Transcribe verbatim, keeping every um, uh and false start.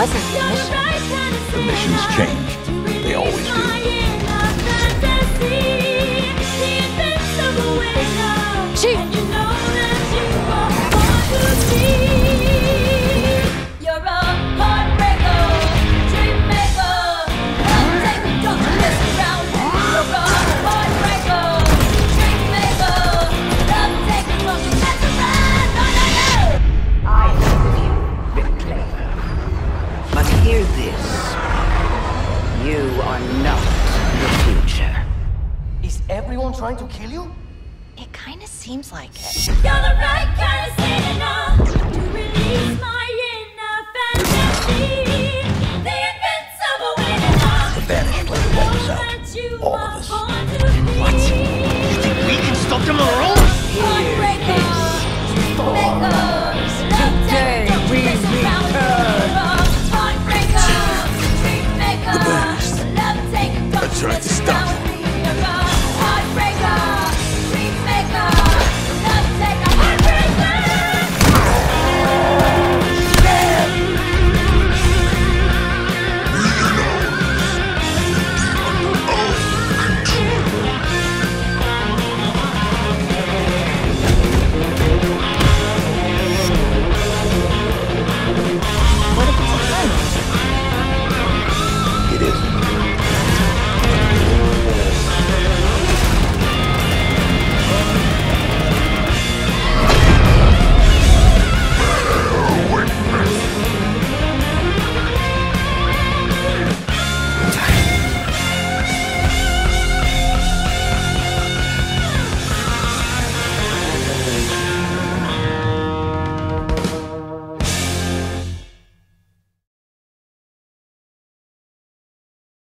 wasn't the mission. The missions change. They always do. Chief! You're a heartbreaker, dream maker. Come take a drop and mess around. You're a heartbreaker, dream maker. Come take a drop and mess around. No, no, no. I think of you, bit clever. But hear this. You are not the future. Is everyone trying to kill you? It kinda seems like it. You're the right kind.